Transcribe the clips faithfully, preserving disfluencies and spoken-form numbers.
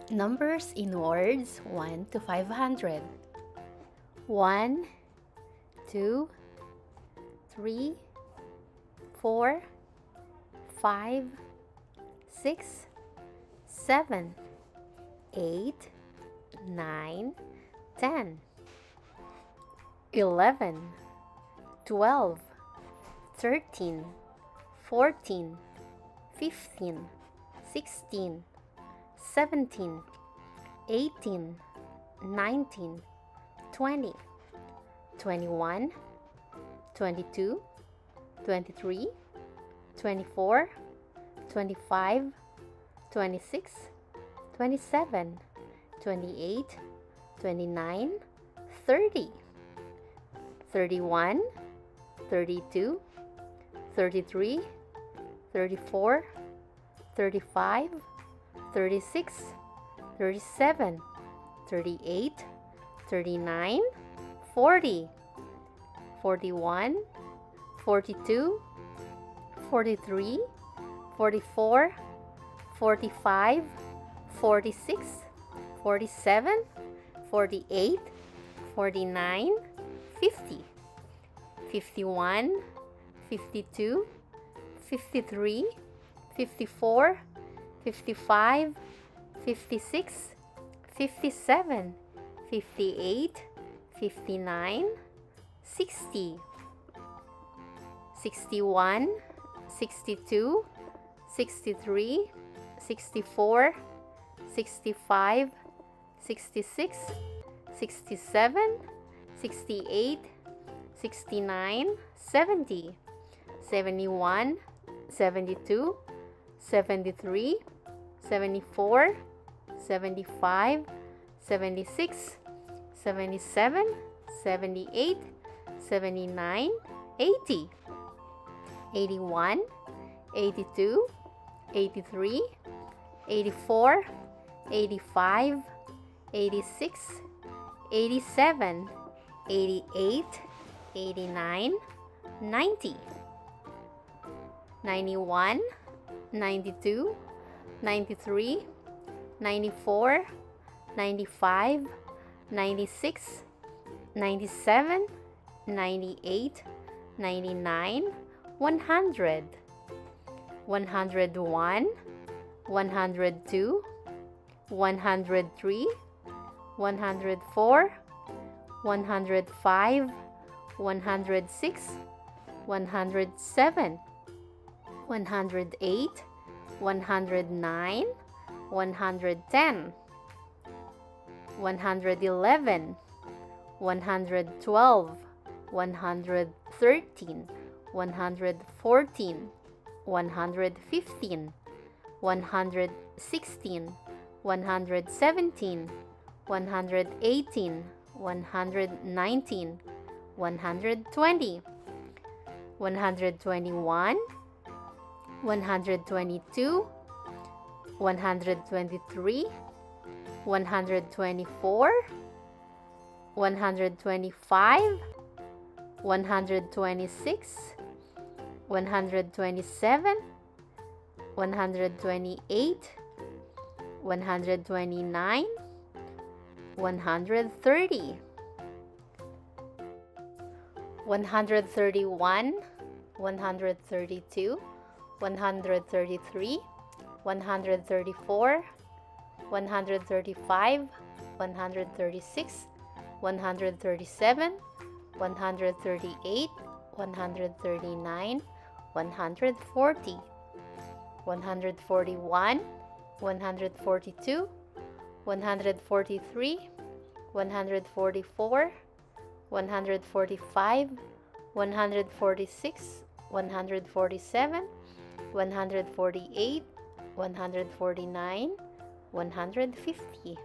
Numbers in words one to five hundred. one, two, three, four, five, six, seven, eight, nine, ten, eleven, twelve, thirteen, fourteen, fifteen, sixteen, seventeen, eighteen, nineteen, twenty, twenty-one, twenty-two, twenty-three, twenty-four, twenty-five, twenty-six, twenty-seven, twenty-eight, twenty-nine, thirty, thirty-one, thirty-two, thirty-three, thirty-four, thirty-five, thirty-six, thirty-seven, thirty-eight, thirty-nine, forty, forty-one, forty-two, forty-three, forty-four, forty-five, forty-six, forty-seven, forty-eight, forty-nine, fifty, fifty-one, fifty-two, fifty-three, fifty-four, fifty-five, fifty-six, fifty-seven, fifty-eight, fifty-nine, sixty, sixty-one, sixty-two, sixty-three, sixty-four, sixty-five, sixty-six, sixty-seven, sixty-eight, sixty-nine, seventy, seventy-one, seventy-two, seventy-three, seventy-four, seventy-five, seventy-six, seventy-seven, seventy-eight, seventy-nine, eighty, eighty-one, eighty-two, eighty-three, eighty-four, eighty-five, eighty-six, eighty-seven, eighty-eight, eighty-nine, ninety, ninety-one, ninety-two, ninety-three, ninety-four, ninety-five, ninety-six, ninety-seven, ninety-eight, ninety-nine, one hundred, one hundred one, one hundred two, one hundred three, one hundred four, one hundred five, one hundred six, one hundred seven, one hundred eight, one hundred nine, one hundred ten, one hundred eleven, one hundred twelve, one hundred thirteen, one hundred fourteen, one hundred fifteen, one hundred sixteen, one hundred seventeen, one hundred eighteen, one hundred nineteen, one hundred twenty, one hundred twenty-one, one hundred twenty-two, one hundred twenty-three, one hundred twenty-four, one hundred twenty-five, one hundred twenty-six, one hundred twenty-seven, one hundred twenty-eight, one hundred twenty-nine, one hundred thirty, one hundred thirty-one, one hundred thirty-two, one hundred thirty-three, one hundred thirty-four, one hundred thirty-five, one hundred thirty-six, one hundred thirty-seven, one hundred thirty-eight, one hundred thirty-nine, one hundred forty, one hundred forty-one, one hundred forty-two, one hundred forty-three, one hundred forty-four, one hundred forty-five, one hundred forty-six, one hundred forty-seven, one hundred forty-eight, one hundred forty-nine, one hundred fifty,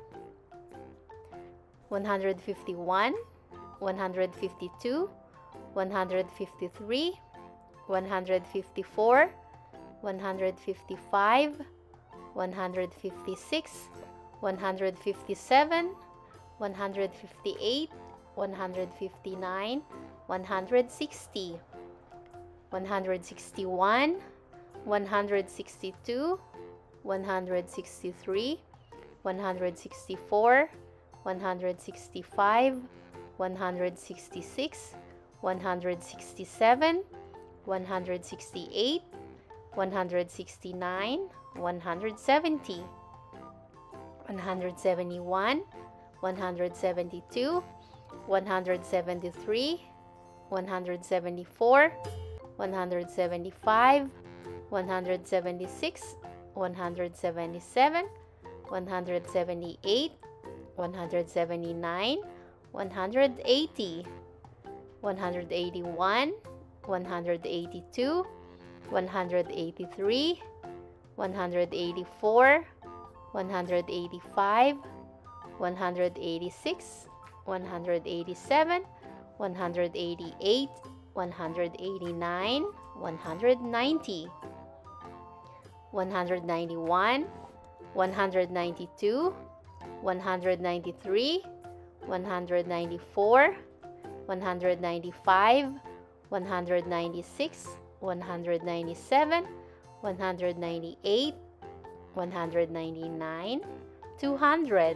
one hundred fifty-one, one hundred fifty-two, one hundred fifty-three, one hundred fifty-four, one hundred fifty-five, one hundred fifty-six, one hundred fifty-seven, one hundred fifty-eight, one hundred fifty-nine, one hundred sixty, one hundred sixty-one, one hundred sixty-two, one hundred sixty-three, one hundred sixty-four, one hundred sixty-five, one hundred sixty-six, one hundred sixty-seven, one hundred sixty-eight, one hundred sixty-nine, one hundred seventy, one hundred seventy-one, one hundred seventy-two, one hundred seventy-three, one hundred seventy-four, one hundred seventy-five, one hundred seventy-six, one hundred seventy-seven, one hundred seventy-eight, one hundred seventy-nine, one hundred eighty, one hundred eighty-one, one hundred eighty-two, one hundred eighty-three, one hundred eighty-four, one hundred eighty-five, one hundred eighty-six, one hundred eighty-seven, one hundred eighty-eight, one hundred eighty-nine, one hundred ninety, one hundred ninety-one, one hundred ninety-two, one hundred ninety-three, one hundred ninety-four, one hundred ninety-five, one hundred ninety-six, one hundred ninety-seven, one hundred ninety-eight, one hundred ninety-nine, two hundred,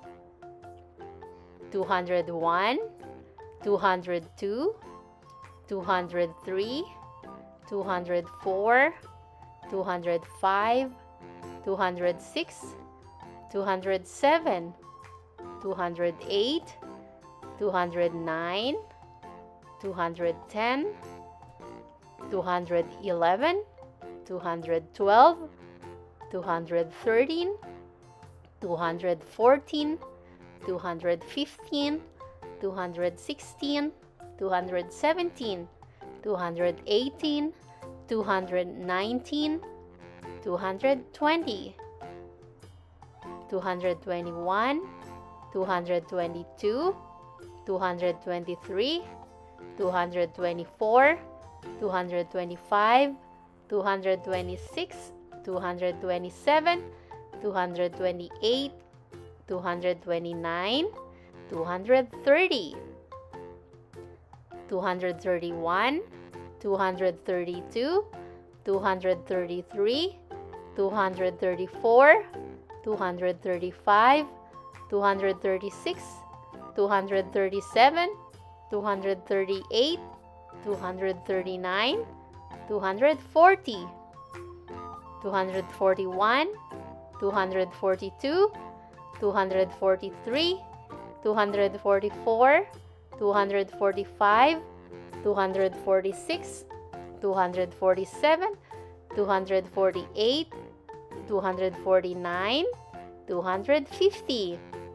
two hundred one, two hundred two, two hundred three, two hundred four, two hundred five, two hundred six, two hundred seven, two hundred eight, two hundred nine, two hundred ten, two hundred eleven, two hundred twelve, two hundred thirteen, two hundred fourteen, two hundred fifteen, two hundred sixteen, two hundred seventeen, two hundred eighteen, two hundred nineteen, two hundred twenty, two hundred twenty-one, two hundred twenty-two, two hundred twenty-three, two hundred twenty-four, two hundred twenty-five, two hundred twenty-six, two hundred twenty-seven, two hundred twenty-eight, two hundred twenty-nine, two hundred thirty, two hundred thirty-one, two hundred thirty-two, two hundred thirty-three, two hundred thirty-four, two hundred thirty-five, two hundred thirty-six, two hundred thirty-seven, two hundred thirty-eight, two hundred thirty-nine, two hundred forty, two hundred forty-one, two hundred forty-two, two hundred forty-three, two hundred forty-four, two hundred forty-five, two hundred forty-six, two hundred forty-seven, two hundred forty-eight, two hundred forty-nine, two hundred fifty,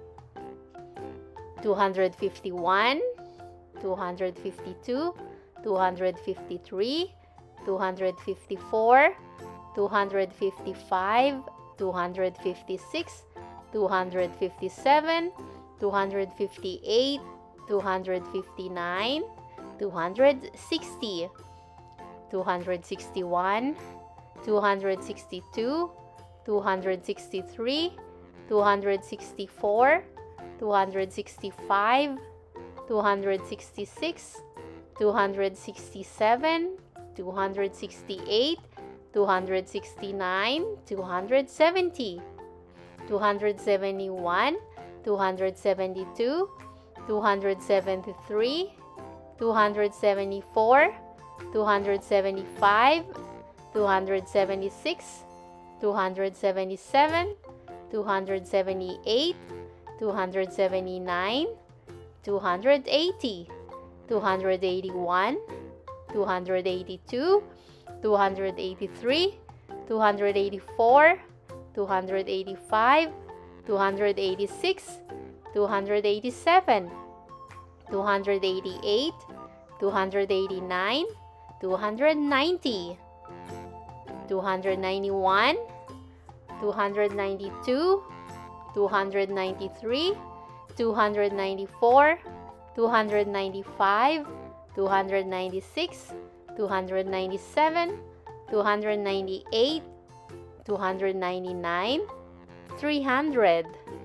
two hundred fifty-one, two hundred fifty-two, two hundred fifty-three, two hundred fifty-four, two hundred fifty-five, two hundred fifty-six, two hundred fifty-seven, two hundred fifty-eight, two hundred fifty-nine, two hundred sixty, two hundred sixty-one, two hundred sixty-two, two hundred sixty-three, two hundred sixty-four, two hundred sixty-five, two hundred sixty-six, two hundred sixty-seven, two hundred sixty-eight, two hundred sixty-nine, two hundred seventy, two hundred seventy-one, two hundred seventy-two, two hundred seventy-three, two hundred seventy-four, two hundred seventy-five, two hundred seventy-six, two hundred seventy-seven, two hundred seventy-eight, two hundred seventy-nine, two hundred eighty, two hundred eighty-one, two hundred eighty-two, two hundred eighty-three, two hundred eighty-four, two hundred eighty-five, two hundred eighty-six, two hundred eighty-seven, two hundred eighty-eight, two hundred eighty-nine, two hundred ninety, two hundred ninety-one, two hundred ninety-two, two hundred ninety-three, two hundred ninety-four, two hundred ninety-five, two hundred ninety-six, two hundred ninety-seven, two hundred ninety-eight, two hundred ninety-nine, three hundred,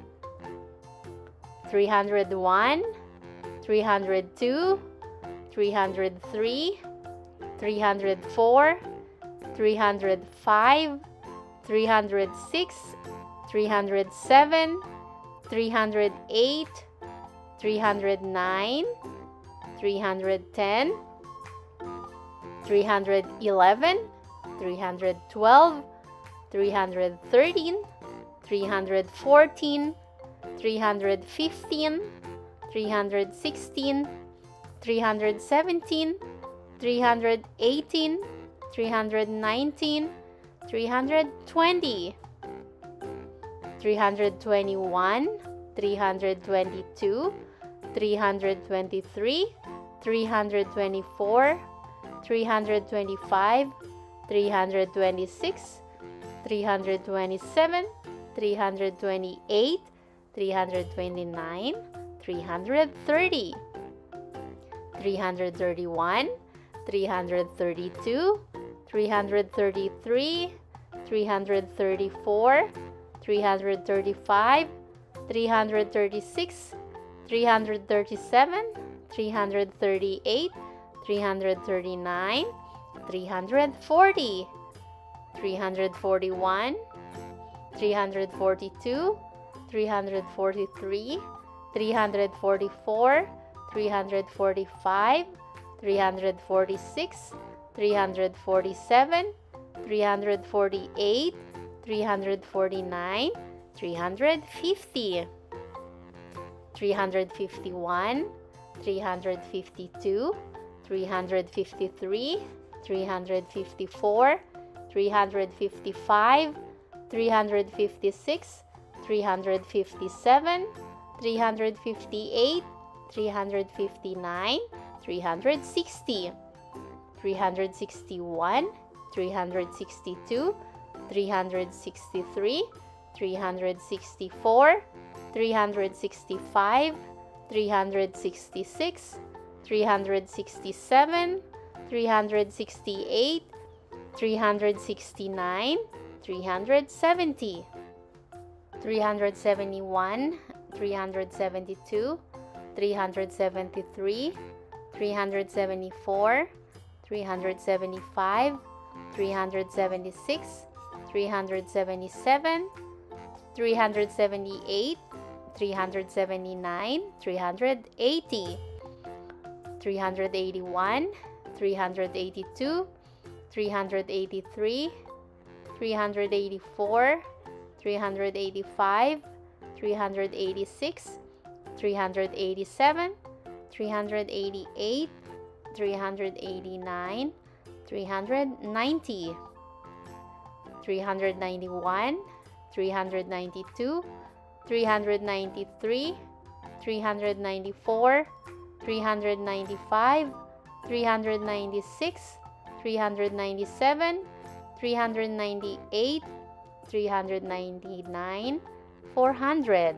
three hundred one, three hundred two, three hundred three, three hundred four, three hundred five, three hundred six, three hundred seven, three hundred eight, three hundred nine, three hundred ten, three hundred eleven, three hundred twelve, three hundred thirteen, three hundred fourteen, three hundred fifteen, three hundred sixteen, three hundred seventeen, three hundred eighteen, three hundred nineteen, three hundred twenty, three hundred twenty-one, three hundred twenty-two, three hundred twenty-three, three hundred twenty-four, three hundred twenty-five, three hundred twenty-six, three hundred twenty-seven, three hundred twenty-eight, three hundred twenty-nine, three hundred thirty, three hundred thirty-one, three hundred thirty-two, three hundred thirty-three, three hundred thirty-four, three hundred thirty-five, three hundred thirty-six, three hundred thirty-seven, three hundred thirty-eight, three hundred thirty-nine, three hundred forty, three hundred forty-one, three hundred forty-two, three hundred forty-three, three hundred forty-four, three hundred forty-five, three hundred forty-six, three hundred forty-seven, three hundred forty-eight, three hundred forty-nine, three hundred fifty, three hundred fifty-one, three hundred fifty-two, three hundred fifty-three, three hundred fifty-four, three hundred fifty-five, three hundred fifty-six, three hundred fifty-seven, three hundred fifty-eight, three hundred fifty-nine, three hundred sixty, three hundred sixty-one, three hundred sixty-two, three hundred sixty-three, three hundred sixty-four, three hundred sixty-five, three hundred sixty-six, three hundred sixty-seven, three hundred sixty-eight, three hundred sixty-nine, three hundred seventy, three hundred seventy-one, three hundred seventy-two, three hundred seventy-three, three hundred seventy-four, three hundred seventy-five, three hundred seventy-six, three hundred seventy-seven, three hundred seventy-eight, three hundred seventy-nine, three hundred eighty, three hundred eighty-one, three hundred eighty-two, three hundred eighty-three, three hundred eighty-four, three hundred eighty-five, three hundred eighty-six, three hundred eighty-seven, three hundred eighty-eight, three hundred eighty-nine, three hundred ninety, three hundred ninety-one, three hundred ninety-two, three hundred ninety-three, three hundred ninety-four, three hundred ninety-five, three hundred ninety-six, three hundred ninety-seven, three hundred ninety-eight, three hundred ninety-nine, four hundred,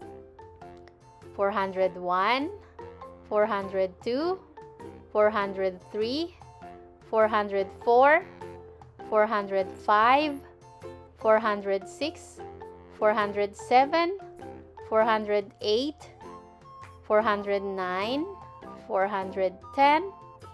four hundred one, four hundred two, four hundred three, four hundred four, four hundred five, four hundred six, four hundred seven, four hundred eight, four hundred nine, four hundred ten,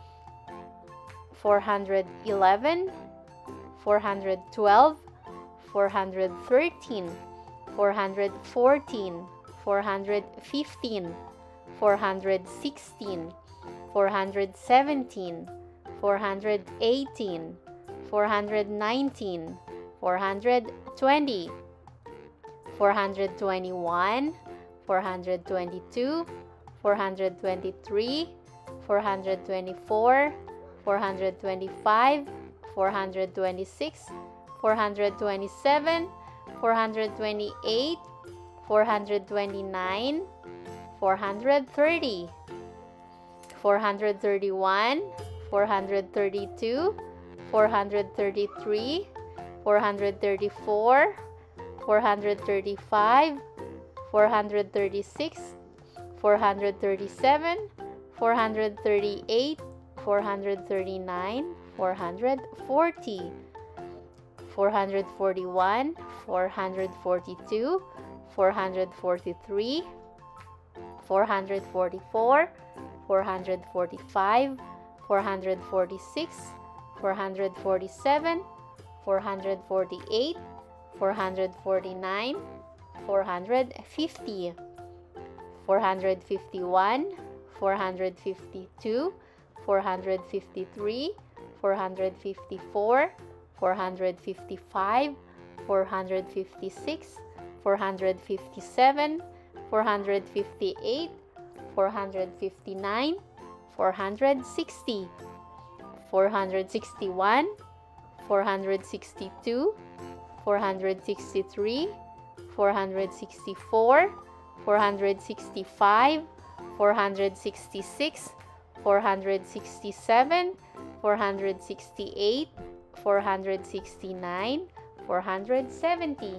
four hundred eleven, four hundred twelve, four hundred thirteen, four hundred fourteen, four hundred fifteen, four hundred sixteen, four hundred seventeen, four hundred eighteen, four hundred nineteen, four hundred twenty, four hundred twenty-one, four hundred twenty-two, four hundred twenty-three, four hundred twenty-four, four hundred twenty-five, four hundred twenty-six, four hundred twenty-seven, four hundred twenty-eight, four hundred twenty-nine, four hundred thirty, four hundred thirty-one, four hundred thirty-two, four hundred thirty-three, four hundred thirty-four, four hundred thirty-five, four hundred thirty-six, four hundred thirty-seven, four hundred thirty-eight, four hundred thirty-nine, four hundred forty, four hundred forty-one, four hundred forty-two, four hundred forty-three, four hundred forty-four, four hundred forty-five, four hundred forty-six, four hundred forty-seven, four hundred forty-eight, four hundred forty-nine, four hundred fifty, four hundred fifty-one, four hundred fifty-two, four hundred fifty-three, four hundred fifty-four, four hundred fifty-five, four hundred fifty-six, four hundred fifty-seven, four hundred fifty-eight, four hundred fifty-nine, four hundred sixty, four hundred sixty-one, four hundred sixty-two, four hundred sixty-three, four hundred sixty-four, four hundred sixty-five, four hundred sixty-six, four hundred sixty-seven, four hundred sixty-eight, four hundred sixty-nine, four hundred seventy,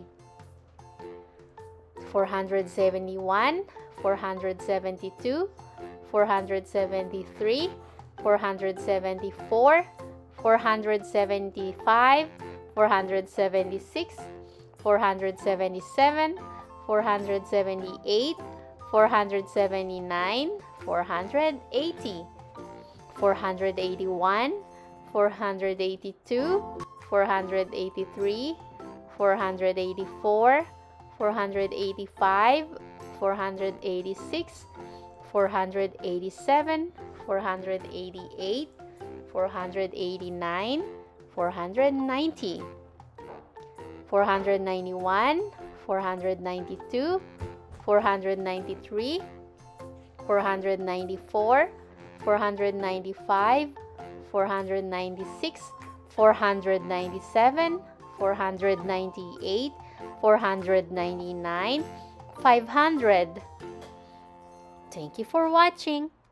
four hundred seventy-one, four hundred seventy-two, four hundred seventy-three, four hundred seventy-four, four hundred seventy-five, four hundred seventy-six, four hundred seventy-seven, four hundred seventy-eight, four hundred seventy-nine, four hundred eighty, four hundred eighty-one, four hundred eighty-two, four hundred eighty-three, four hundred eighty-four, four hundred eighty-five, four hundred eighty-six, four hundred eighty-seven, four hundred eighty-eight, four hundred eighty-nine, four hundred ninety, four hundred ninety-one, four hundred ninety-two, four hundred ninety-three, four hundred ninety-four, four hundred ninety-five, four hundred ninety-six, four hundred ninety-seven, four hundred ninety-eight, four hundred ninety-nine, five hundred. Thank you for watching.